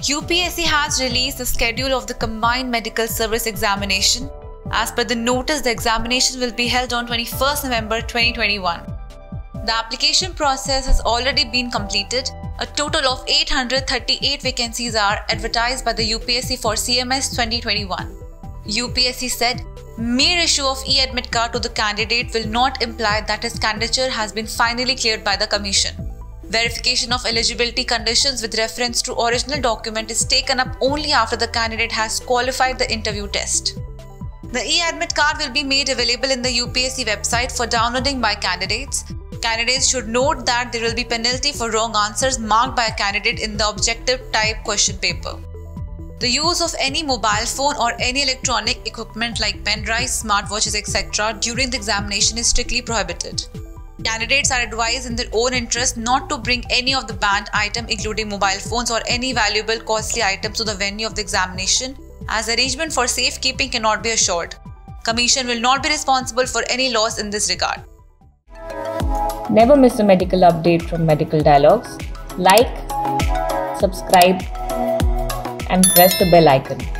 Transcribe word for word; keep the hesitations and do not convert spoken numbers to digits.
U P S C has released the schedule of the Combined Medical Service Examination. As per the notice, the examination will be held on twenty-first November twenty twenty-one. The application process has already been completed. A total of eight hundred thirty-eight vacancies are advertised by the U P S C for C M S twenty twenty-one. U P S C said, mere issue of e-admit card to the candidate will not imply that his candidature has been finally cleared by the Commission. Verification of eligibility conditions with reference to original document is taken up only after the candidate has qualified the interview test. The e-admit card will be made available in the U P S C website for downloading by candidates. Candidates should note that there will be penalty for wrong answers marked by a candidate in the objective type question paper. The use of any mobile phone or any electronic equipment like pen drives, smartwatches, et cetera during the examination is strictly prohibited. Candidates are advised in their own interest not to bring any of the banned items including mobile phones or any valuable costly items to the venue of the examination, as arrangement for safekeeping cannot be assured. Commission will not be responsible for any loss in this regard. Never miss a medical update from Medical Dialogues. Like, subscribe and press the bell icon.